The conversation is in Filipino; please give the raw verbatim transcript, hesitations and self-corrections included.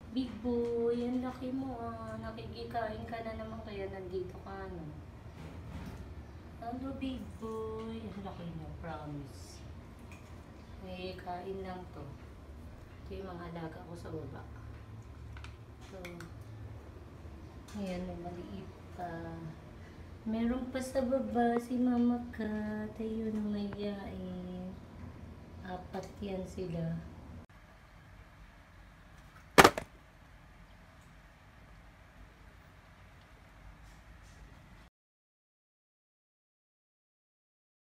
Big boy, ang laki mo ah. Nakikikain ka na naman kaya nandito ka no. Hello big boy. Ang laki mo, promise. May kain lang to. Ito yung mga alaga ko sa baba. So, ayan, may maliit pa. Meron pa sa baba si Mama Kat. Ayun, may yain. Apat yan sila.